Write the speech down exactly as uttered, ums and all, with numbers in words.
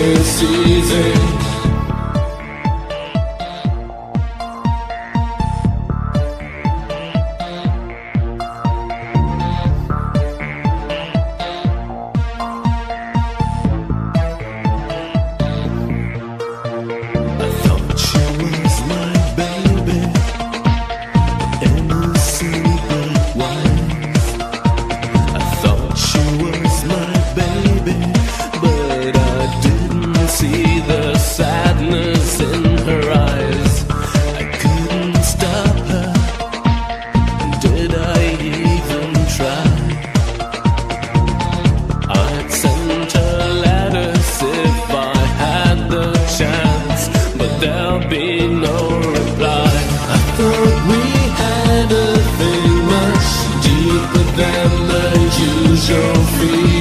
this easy. See the sadness in her eyes. I couldn't stop her. Did I even try? I'd send her letters if I had the chance, but there'll be no reply. I thought we had a thing much deeper than the usual feeling.